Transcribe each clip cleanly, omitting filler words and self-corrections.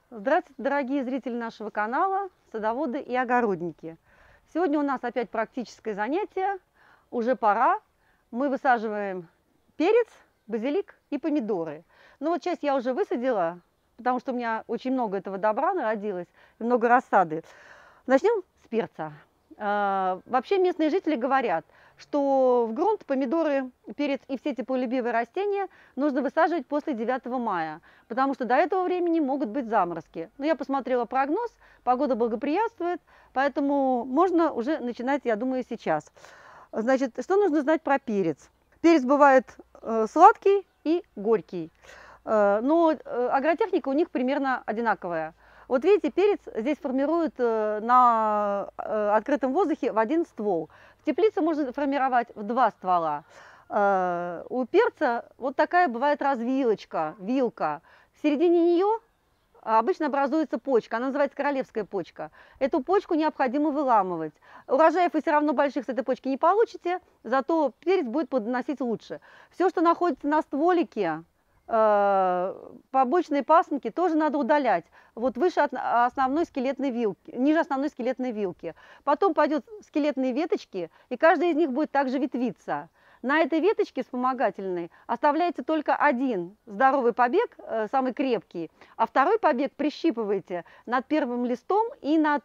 Здравствуйте, дорогие зрители нашего канала, садоводы и огородники. Сегодня у нас опять практическое занятие, уже пора. Мы высаживаем перец, базилик и помидоры. Ну вот часть я уже высадила, потому что у меня очень много этого добра народилось, много рассады. Начнем с перца. Вообще местные жители говорят, что в грунт помидоры, перец и все теплолюбивые растения нужно высаживать после 9 мая, потому что до этого времени могут быть заморозки. Но я посмотрела прогноз, погода благоприятствует, поэтому можно уже начинать, я думаю, сейчас. Значит, что нужно знать про перец? Перец бывает сладкий и горький, но агротехника у них примерно одинаковая. Вот видите, перец здесь формируют на открытом воздухе в один ствол. В теплице можно формировать в 2 ствола. У перца вот такая бывает развилочка, вилка. В середине нее обычно образуется почка, она называется королевская почка. Эту почку необходимо выламывать. Урожаев вы все равно больших с этой почки не получите, зато перец будет плодоносить лучше. Все, что находится на стволике, побочные пасынки тоже надо удалять, вот выше основной скелетной вилки, ниже основной скелетной вилки. Потом пойдут скелетные веточки, и каждая из них будет также ветвиться. На этой веточке вспомогательной оставляется только один здоровый побег, самый крепкий, а второй побег прищипываете над первым листом и над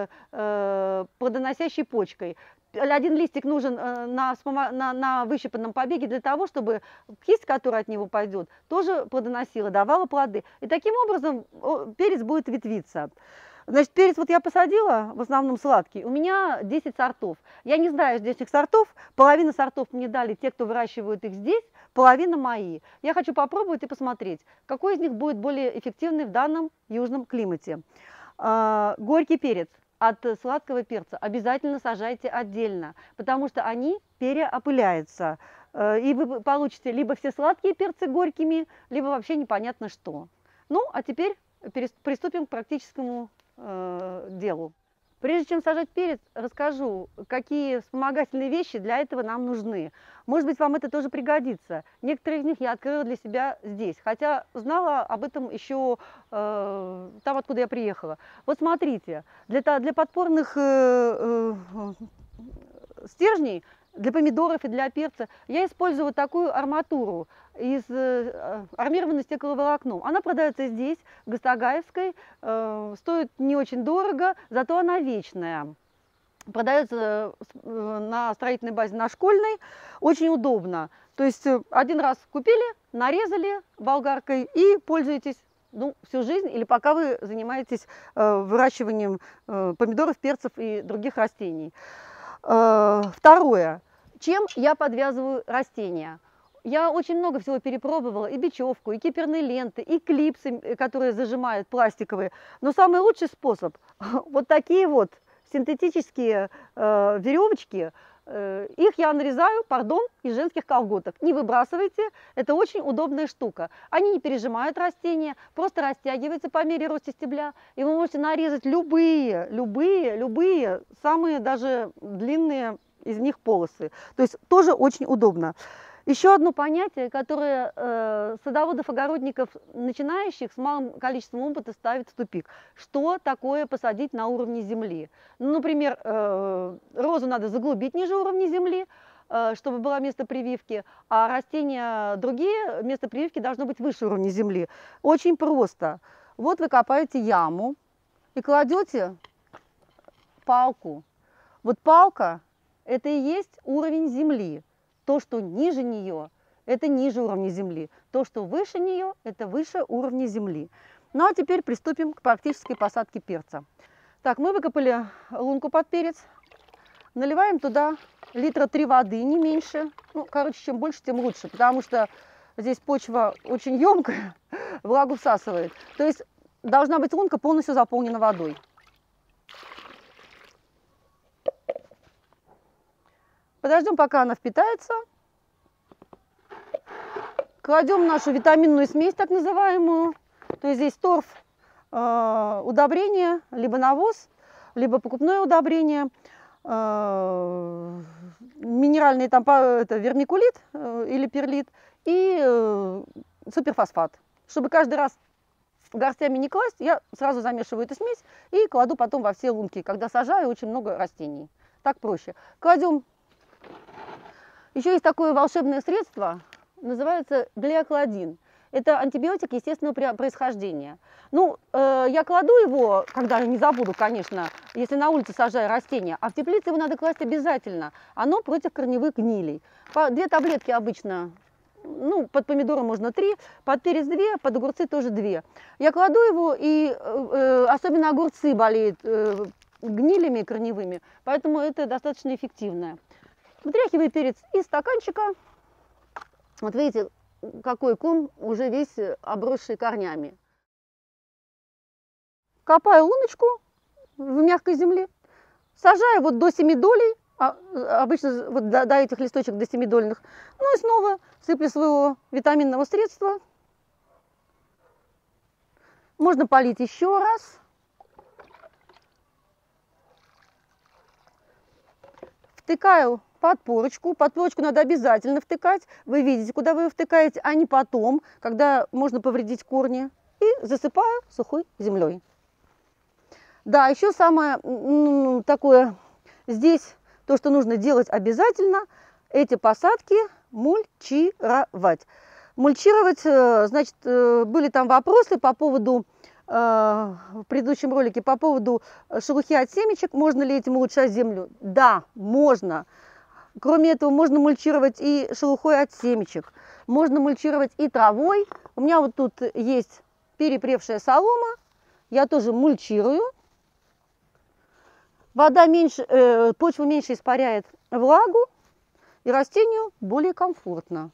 плодоносящей почкой. Один листик нужен на выщипанном побеге для того, чтобы кисть, которая от него пойдет, тоже плодоносила, давала плоды. И таким образом перец будет ветвиться. Значит, перец вот я посадила, в основном сладкий, у меня 10 сортов. Я не знаю здешних сортов, половина сортов мне дали те, кто выращивают их здесь, половина мои. Я хочу попробовать и посмотреть, какой из них будет более эффективный в данном южном климате. Горький перец от сладкого перца обязательно сажайте отдельно, потому что они переопыляются. И вы получите либо все сладкие перцы горькими, либо вообще непонятно что. Ну, а теперь приступим к практическому делу. Прежде чем сажать перец, расскажу, какие вспомогательные вещи для этого нам нужны. Может быть, вам это тоже пригодится. Некоторые из них я открыла для себя здесь, хотя знала об этом еще там, откуда я приехала. Вот смотрите, для подпорных стержней, для помидоров и для перца я использую вот такую арматуру из армированной стекловолокном. Она продается здесь, Гастагаевской, стоит не очень дорого, зато она вечная. Продается на строительной базе, на Школьной, очень удобно. То есть один раз купили, нарезали болгаркой и пользуетесь всю жизнь, или пока вы занимаетесь выращиванием помидоров, перцев и других растений. Второе. Чем я подвязываю растения? Я очень много всего перепробовала, и бечевку, и киперные ленты, и клипсы, которые зажимают пластиковые. Но самый лучший способ – вот такие вот синтетические веревочки. Их я нарезаю, из женских колготок. Не выбрасывайте, это очень удобная штука. Они не пережимают растения, просто растягиваются по мере роста стебля. И вы можете нарезать любые, самые даже длинные из них полосы. То есть тоже очень удобно. Еще одно понятие, которое садоводов, огородников, начинающих с малым количеством опыта ставит в тупик. Что такое посадить на уровне земли? Ну, например, розу надо заглубить ниже уровня земли, чтобы было место прививки, а растения другие, место прививки должно быть выше уровня земли. Очень просто. Вот вы копаете яму и кладете палку. Вот палка – это и есть уровень земли. То, что ниже нее, это ниже уровня земли. То, что выше нее, это выше уровня земли. Ну а теперь приступим к практической посадке перца. Так, мы выкопали лунку под перец. Наливаем туда литра 3 воды, не меньше. Ну, короче, чем больше, тем лучше, потому что здесь почва очень емкая, влагу всасывает. То есть должна быть лунка полностью заполнена водой. Подождем, пока она впитается. Кладем нашу витаминную смесь, так называемую. То есть здесь торф, удобрение, либо навоз, либо покупное удобрение, минеральный вермикулит или перлит и суперфосфат. Чтобы каждый раз горстями не класть, я сразу замешиваю эту смесь и кладу потом во все лунки, когда сажаю очень много растений. Так проще. Кладем. Еще есть такое волшебное средство, называется глиокладин. Это антибиотик естественного происхождения. Ну, я кладу его, когда не забуду, конечно, если на улице сажаю растения, а в теплице его надо класть обязательно. Оно против корневых гнилей. 2 таблетки обычно, ну, под помидоры можно 3, под перец 2, под огурцы тоже 2. Я кладу его, и особенно огурцы болеют гнилями корневыми, поэтому это достаточно эффективно. Вытряхиваю перец из стаканчика. Вот видите, какой ком уже весь обросший корнями. Копаю луночку в мягкой земле, сажаю вот до 7 долей, обычно вот до этих листочек до 7-дольных, ну и снова сыплю своего витаминного средства. Можно полить еще раз. Втыкаю подпорочку. Подпорочку надо обязательно втыкать. Вы видите, куда вы ее втыкаете, а не потом, когда можно повредить корни. И засыпаю сухой землей. Да, еще самое такое здесь, то, что нужно делать обязательно, эти посадки мульчировать. Мульчировать, значит, были там вопросы по поводу, в предыдущем ролике, по поводу шелухи от семечек. Можно ли этим улучшать землю? Да, можно. Кроме этого, можно мульчировать и шелухой от семечек. Можно мульчировать и травой. У меня вот тут есть перепревшая солома. Я тоже мульчирую. Вода меньше, почва меньше испаряет влагу, и растению более комфортно.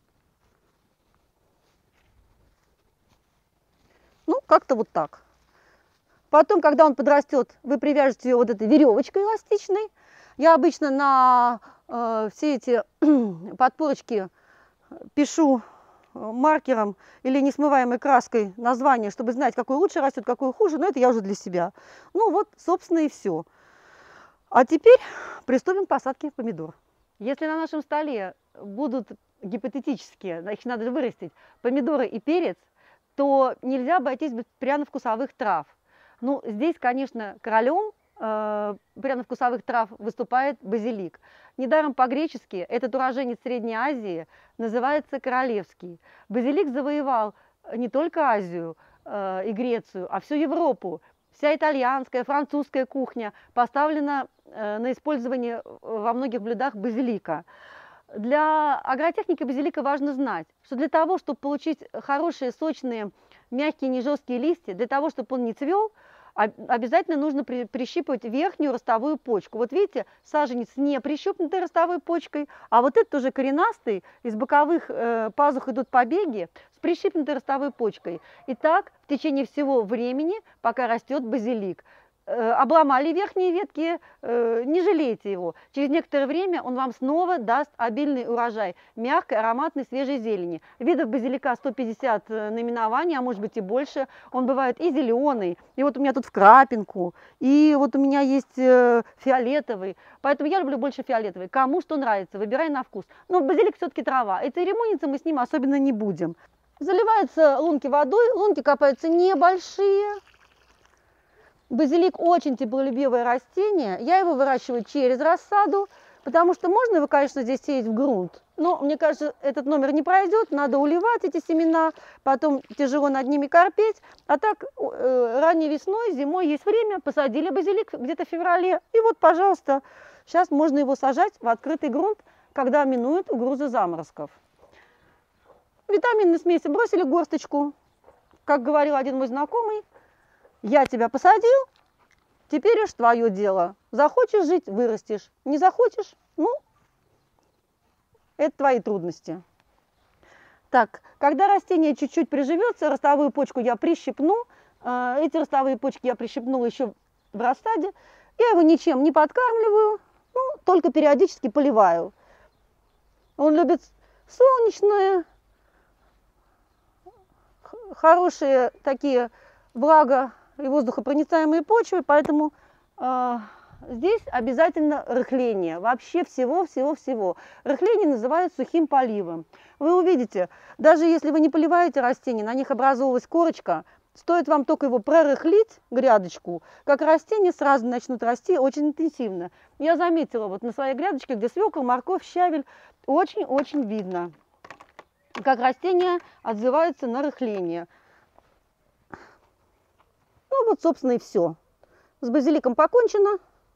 Ну, как-то вот так. Потом, когда он подрастет, вы привяжете ее вот этой веревочкой эластичной. Я обычно на все эти подпорочки пишу маркером или несмываемой краской название, чтобы знать, какой лучше растет, какой хуже, но это я уже для себя. Ну вот, собственно, и все. А теперь приступим к посадке помидор. Если на нашем столе будут гипотетические, их надо же вырастить, помидоры и перец, то нельзя обойтись без пряно-вкусовых трав. Ну, здесь, конечно, королем пряно-вкусовых трав выступает базилик. Недаром по-гречески этот уроженец Средней Азии называется королевский. Базилик завоевал не только Азию и Грецию, а всю Европу. Вся итальянская, французская кухня поставлена на использование во многих блюдах базилика. Для агротехники базилика важно знать, что для того, чтобы получить хорошие, сочные, мягкие, не жесткие листья, для того, чтобы он не цвел, обязательно нужно прищипывать верхнюю ростовую почку. Вот видите, саженец не прищипнутый ростовой почкой, а вот этот уже коренастый, из боковых пазух идут побеги с прищипнутой ростовой почкой. И так в течение всего времени, пока растет базилик. Обломали верхние ветки, не жалейте его. Через некоторое время он вам снова даст обильный урожай мягкой, ароматной, свежей зелени. Видов базилика 150 наименований, а может быть и больше. Он бывает и зеленый, и вот у меня тут в крапинку, и вот у меня есть фиолетовый. Поэтому я люблю больше фиолетовый. Кому что нравится, выбирай на вкус. Но базилик все-таки трава, и церемониться мы с ним особенно не будем. Заливаются лунки водой, лунки копаются небольшие. Базилик очень теплолюбивое растение. Я его выращиваю через рассаду, потому что можно его, конечно, здесь сеять в грунт. Но, мне кажется, этот номер не пройдет. Надо уливать эти семена, потом тяжело над ними корпеть. А так, ранней весной, зимой есть время. Посадили базилик где-то в феврале. И вот, пожалуйста, сейчас можно его сажать в открытый грунт, когда минуют угрозы заморозков. Витаминные смеси бросили горсточку. Как говорил один мой знакомый, я тебя посадил, теперь уж твое дело. Захочешь жить – вырастешь. Не захочешь – ну, это твои трудности. Так, когда растение чуть-чуть приживется, ростовую почку я прищипну. Эти ростовые почки я прищипнула еще в рассаде. Я его ничем не подкармливаю, ну, только периодически поливаю. Он любит солнечные, хорошие такие влага и воздухопроницаемые почвы, поэтому здесь обязательно рыхление, вообще всего-всего-всего. Рыхление называют сухим поливом. Вы увидите, даже если вы не поливаете растения, на них образовалась корочка, Стоит вам только его прорыхлить, грядочку, как растения сразу начнут расти очень интенсивно. Я заметила вот на своей грядочке, где свекла, морковь, щавель, очень-очень видно, как растения отзываются на рыхление. Ну вот, собственно, и все. С базиликом покончено.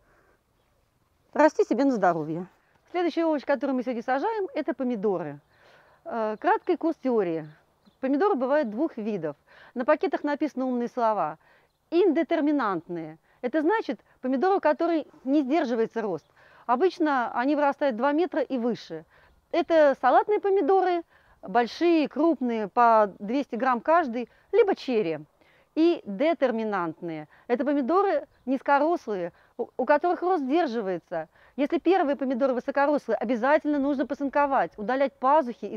Расти себе на здоровье. Следующий овощ, который мы сегодня сажаем, это помидоры. Краткий курс теории. Помидоры бывают двух видов. На пакетах написаны умные слова. Индетерминантные. Это значит помидоры, у которых не сдерживается рост. Обычно они вырастают 2 метра и выше. Это салатные помидоры, большие, крупные, по 200 грамм каждый, либо черри. И детерминантные. Это помидоры низкорослые, у которых рост сдерживается. Если первые помидоры высокорослые, обязательно нужно посынковать, удалять пазухи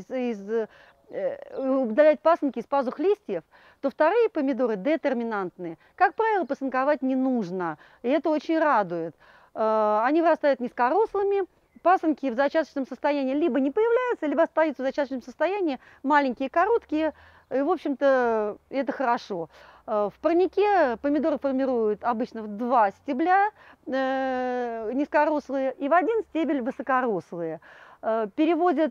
удалять пасынки из пазух листьев, то вторые помидоры детерминантные, как правило, посынковать не нужно. И это очень радует. Они вырастают низкорослыми, пасынки в зачаточном состоянии либо не появляются, либо остаются в зачаточном состоянии, маленькие, короткие. И, в общем-то, это хорошо. В парнике помидоры формируют обычно в 2 стебля низкорослые и в 1 стебель высокорослые. Переводят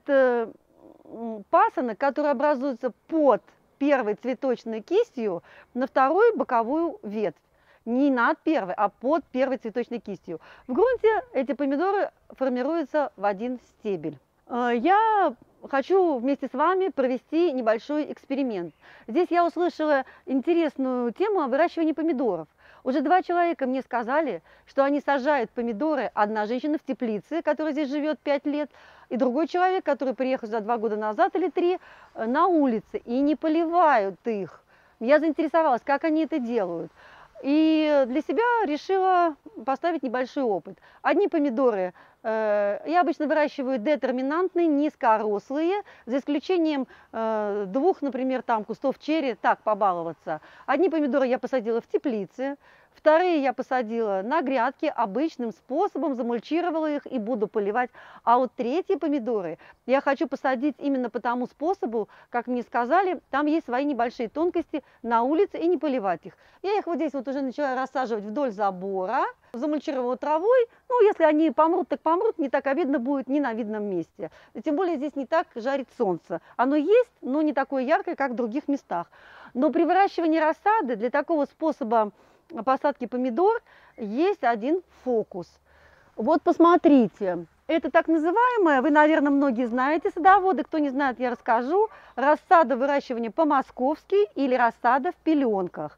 пасынок, который образуется под первой цветочной кистью, на вторую боковую ветвь. Не над первой, а под первой цветочной кистью. В грунте эти помидоры формируются в 1 стебель. Я хочу вместе с вами провести небольшой эксперимент. Здесь я услышала интересную тему о выращивании помидоров. Уже 2 человека мне сказали, что они сажают помидоры. Одна женщина в теплице, которая здесь живет 5 лет, и другой человек, который приехал за 2 года назад или 3, на улице, и не поливают их. Я заинтересовалась, как они это делают. И для себя решила поставить небольшой опыт. Одни помидоры я обычно выращиваю детерминантные, низкорослые, за исключением 2, например, там кустов черри, так побаловаться. Одни помидоры я посадила в теплице, вторые я посадила на грядке, обычным способом замульчировала их и буду поливать. А вот третьи помидоры я хочу посадить именно по тому способу, как мне сказали, там есть свои небольшие тонкости, на улице, и не поливать их. Я их вот здесь вот уже начала рассаживать вдоль забора, замульчировала травой. Ну, если они помрут, так помрут, не так обидно будет ни на видном месте. И тем более здесь не так жарит солнце. Оно есть, но не такое яркое, как в других местах. Но при выращивании рассады для такого способа посадки помидор есть один фокус. Вот посмотрите, это так называемая, вы, наверное, многие знаете, садоводы, кто не знает, я расскажу, рассада выращивания по-московски или рассада в пеленках.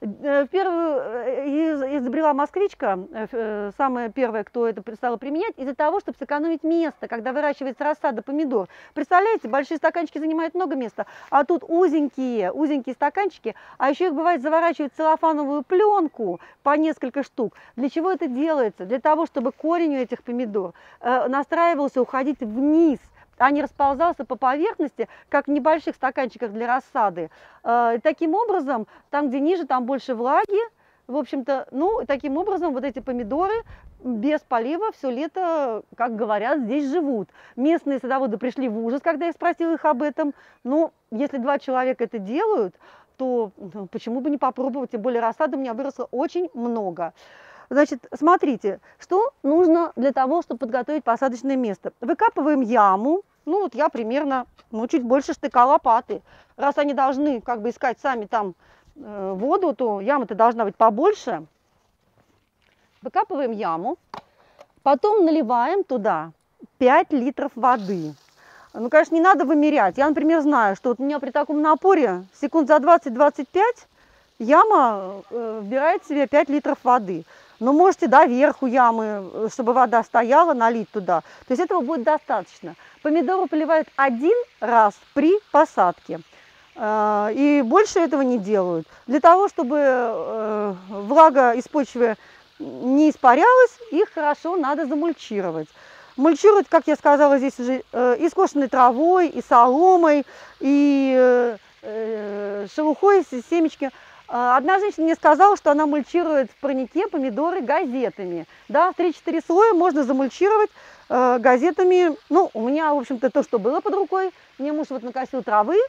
Первую изобрела москвичка, самая первая, кто это стала применять, из-за того, чтобы сэкономить место, когда выращивается рассада помидор. Представляете, большие стаканчики занимают много места, а тут узенькие стаканчики, а еще их бывает заворачивают в целлофановую пленку по несколько штук. Для чего это делается? Для того, чтобы корень у этих помидор настраивался уходить вниз, а не расползался по поверхности, как в небольших стаканчиках для рассады. Таким образом, там, где ниже, там больше влаги. В общем-то, ну, таким образом, вот эти помидоры без полива все лето, как говорят, здесь живут. Местные садоводы пришли в ужас, когда я спросила их об этом. Но если 2 человека это делают, то почему бы не попробовать? Тем более рассады у меня выросло очень много. Значит, смотрите, что нужно для того, чтобы подготовить посадочное место. Выкапываем яму, ну вот я примерно, чуть больше штыка лопаты. Раз они должны как бы искать сами там воду, то яма-то должна быть побольше. Выкапываем яму, потом наливаем туда 5 литров воды. Ну, конечно, не надо вымерять. Я, например, знаю, что вот у меня при таком напоре секунд за 20-25 яма вбирает в себе 5 литров воды. Но можете доверху ямы, чтобы вода стояла, налить туда. То есть этого будет достаточно. Помидоры поливают 1 раз при посадке. И больше этого не делают. Для того, чтобы влага из почвы не испарялась, их хорошо надо замульчировать. Мульчировать, как я сказала, здесь уже и скошенной травой, и соломой, и шелухой, семечки. Одна женщина мне сказала, что она мульчирует в парнике помидоры газетами. Да, 3-4 слоя можно замульчировать газетами. Ну, у меня, в общем-то, то, что было под рукой. Мне муж вот накосил травы,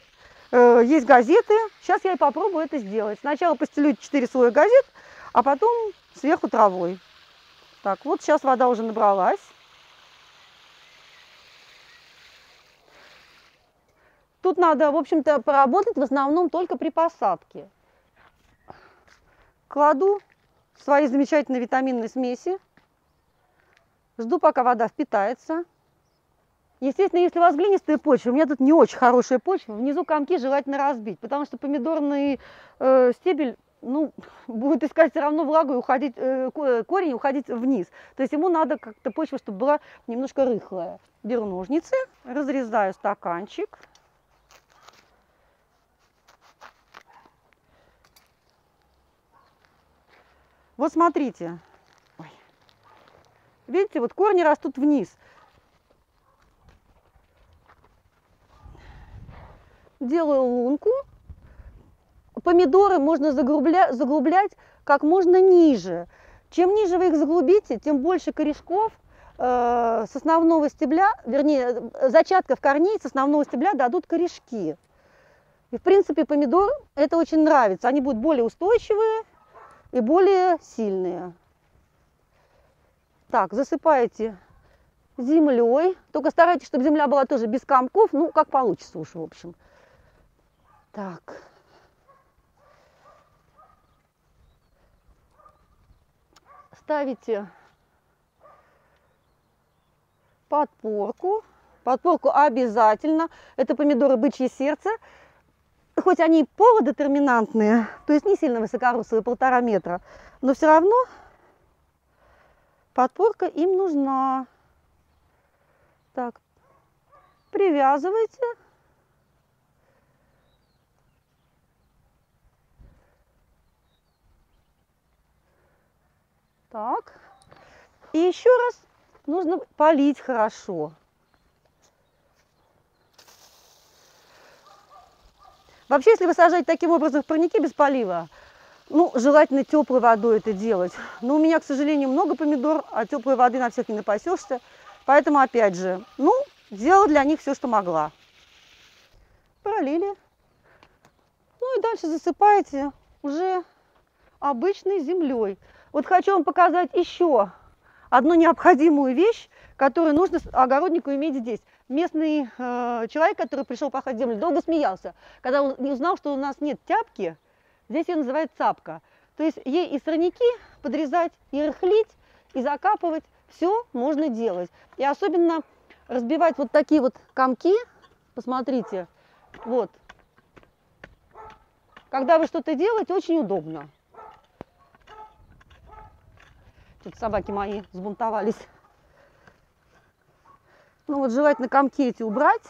есть газеты. Сейчас я и попробую это сделать. Сначала постелю 4 слоя газет, а потом сверху травой. Так, вот сейчас вода уже набралась. Тут надо, в общем-то, поработать в основном только при посадке. Кладу свои замечательные витаминные смеси. Жду, пока вода впитается. Естественно, если у вас глинистая почва, у меня тут не очень хорошая почва, внизу комки желательно разбить, потому что помидорный стебель, ну, будет искать все равно влагу и уходить, корень уходить вниз. То есть ему надо как-то почва, чтобы была немножко рыхлая. Беру ножницы, разрезаю стаканчик. Вот смотрите. Ой. Видите, вот корни растут вниз. Делаю лунку. Помидоры можно заглублять как можно ниже. Чем ниже вы их заглубите, тем больше корешков с основного стебля, вернее, зачатков корней с основного стебля дадут корешки. И, в принципе, помидор это очень нравится. Они будут более устойчивые и более сильные. Так, засыпаете землей. Только старайтесь, чтобы земля была тоже без комков. Ну, как получится уж, в общем. Так. Ставите подпорку. Подпорку обязательно. Это помидоры бычье сердце. Хоть они и полудетерминантные, то есть не сильно высокорослые, 1,5 метра, но все равно подпорка им нужна. Так, привязывайте. Так. И еще раз нужно полить хорошо. Вообще, если вы сажаете таким образом в парники без полива, ну, желательно теплой водой это делать. Но у меня, к сожалению, много помидор, а теплой воды на всех не напасешься. Поэтому, опять же, ну, сделала для них все, что могла. Пролили. Ну и дальше засыпаете уже обычной землей. Вот хочу вам показать еще одну необходимую вещь, которую нужно огороднику иметь здесь. Местный человек, который пришел пахать землю, долго смеялся, когда он узнал, что у нас нет тяпки. Здесь ее называют цапка. То есть ей и сорняки подрезать, и рыхлить, и закапывать. Все можно делать. И особенно разбивать вот такие вот комки. Посмотрите. Вот. Когда вы что-то делаете, очень удобно. Тут собаки мои взбунтовались. Ну вот желательно комки эти убрать.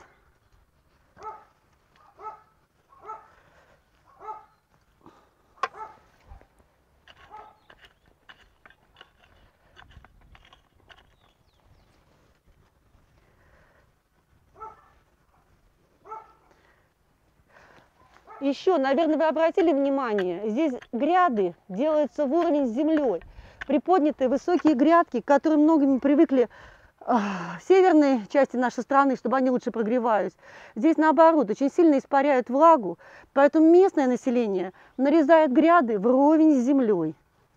Еще, наверное, вы обратили внимание, здесь гряды делаются в уровень с землей. Приподнятые высокие грядки, к которым многими привыкли в северной части нашей страны, чтобы они лучше прогревались. Здесь, наоборот, очень сильно испаряют влагу, поэтому местное население нарезает гряды вровень с землей.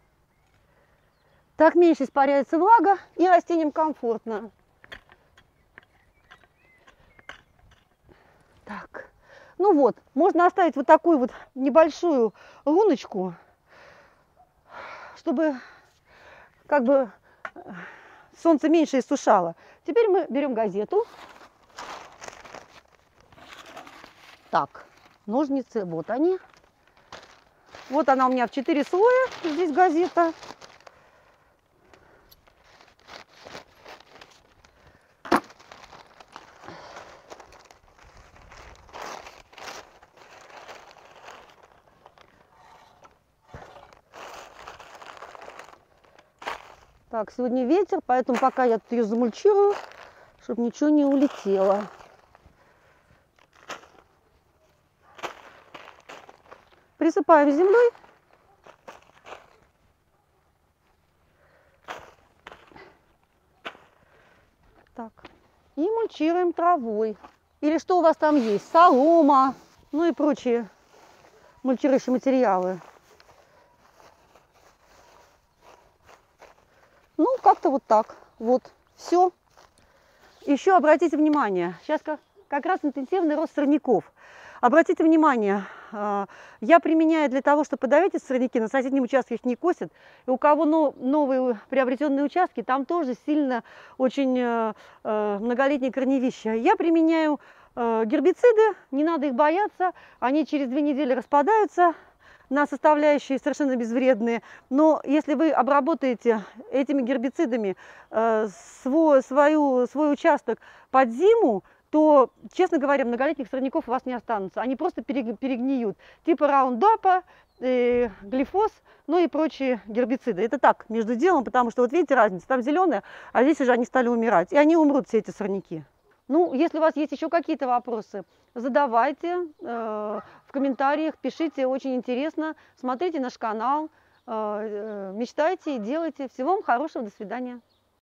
Так меньше испаряется влага, и растениям комфортно. Так. Ну вот, можно оставить вот такую вот небольшую луночку, чтобы как бы солнце меньше иссушало. Теперь мы берем газету. Так, ножницы, вот они. Вот она у меня в 4 слоя, здесь газета. Так, сегодня ветер, поэтому пока я тут ее замульчирую, чтобы ничего не улетело. Присыпаем землей. Так, и мульчируем травой. Или что у вас там есть? Солома, ну и прочие мульчирующие материалы. Ну, как-то вот так. Вот, все. Еще обратите внимание, сейчас как раз интенсивный рост сорняков. Обратите внимание, я применяю для того, чтобы подавить эти сорняки, на соседнем участке их не косят. И у кого новые приобретенные участки, там тоже сильно очень многолетние корневища. Я применяю гербициды, не надо их бояться, они через 2 недели распадаются на составляющие совершенно безвредные. Но если вы обработаете этими гербицидами свой участок под зиму, то, честно говоря, многолетних сорняков у вас не останутся. Они просто перегниют. Типа раундапа, глифоз, ну и прочие гербициды. Это так, между делом, потому что вот видите разницу, там зеленые, а здесь уже они стали умирать. И они умрут, все эти сорняки. Ну, если у вас есть еще какие-то вопросы, задавайте в комментариях, пишите, очень интересно. Смотрите наш канал, мечтайте и делайте. Всего вам хорошего, до свидания.